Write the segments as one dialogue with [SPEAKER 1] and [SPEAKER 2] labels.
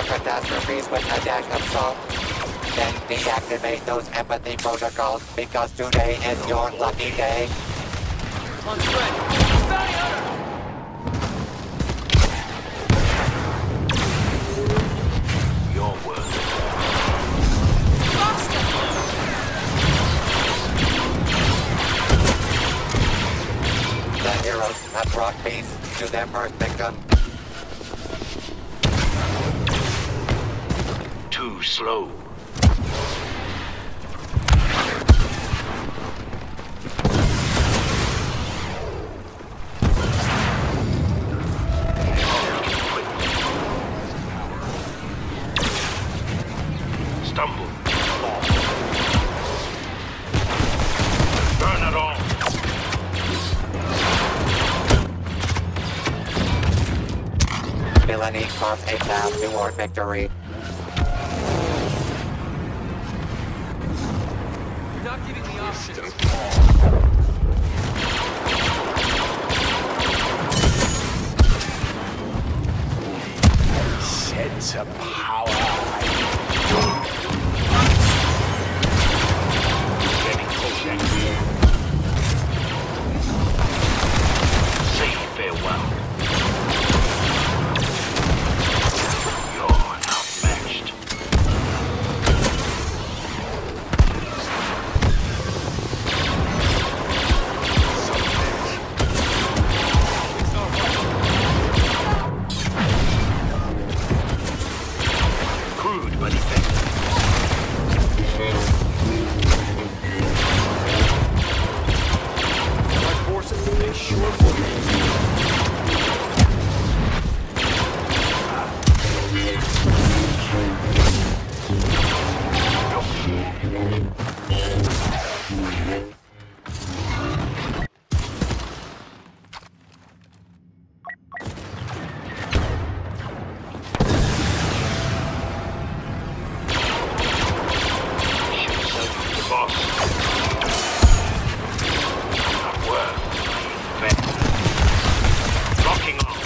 [SPEAKER 1] catastrophes with a dash of salt. Then deactivate those empathy protocols, because today is your lucky day.
[SPEAKER 2] On strength. Bounty hunter!
[SPEAKER 3] Your word.
[SPEAKER 1] The heroes have brought peace to their first victim.
[SPEAKER 3] Too slow. Stumble. Burn it all.
[SPEAKER 1] Villainy carves a path toward victory.
[SPEAKER 2] You're not giving me options.
[SPEAKER 3] Sense of power. Getting close next. Say farewell. You're not matched. Crude but effective.
[SPEAKER 4] My forces, they sure for me.
[SPEAKER 3] Boss. Not worth. Locking on.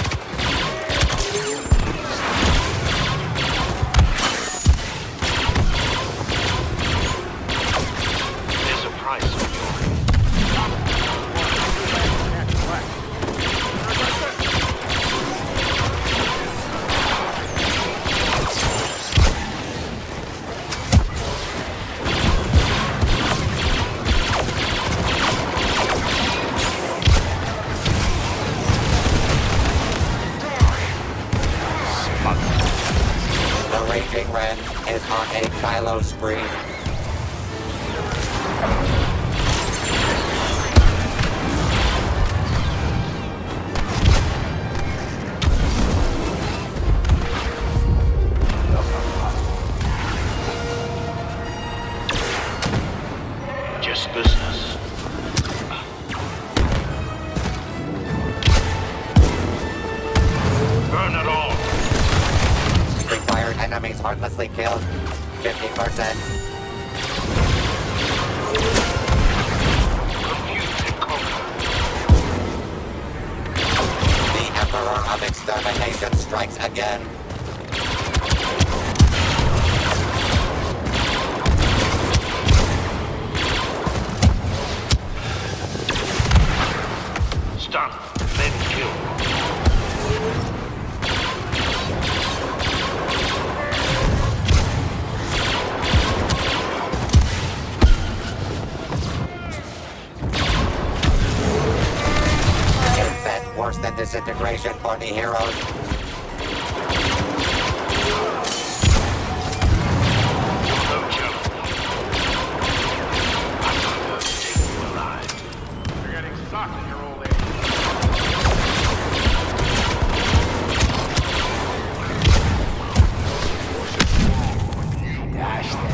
[SPEAKER 3] There's a price on your
[SPEAKER 1] The Raging Ren is on a Kylo spree.
[SPEAKER 3] just business. Burn it all.
[SPEAKER 1] Required enemies heartlessly killed. 50%.
[SPEAKER 3] Confuse and conquer.
[SPEAKER 1] The Emperor of Extermination strikes again.
[SPEAKER 3] Stun, then kill.
[SPEAKER 1] Infect worse than disintegration for the heroes.
[SPEAKER 3] No challenge. I'm not going to take you alive.
[SPEAKER 4] You're getting sucked in your old age.
[SPEAKER 3] Dash that.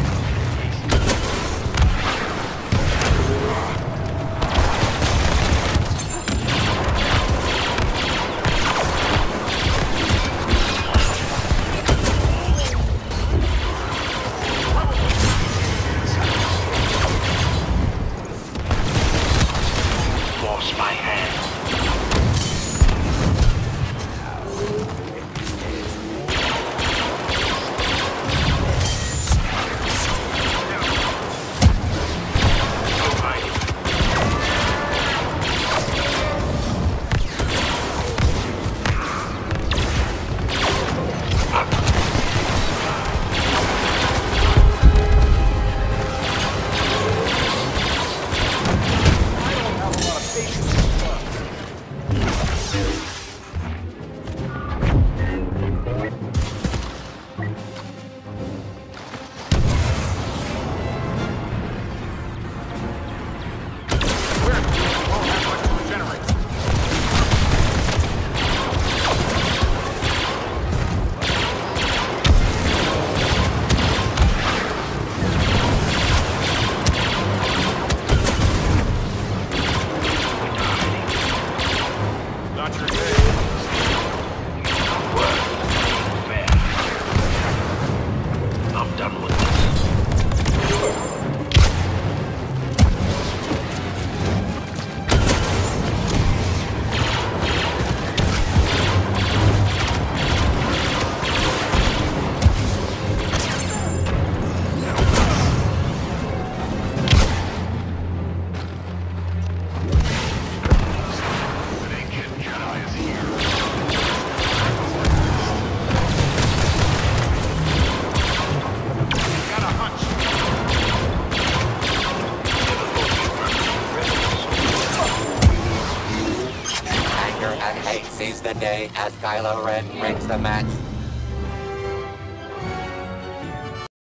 [SPEAKER 1] seize the day as Kylo Ren breaks the match.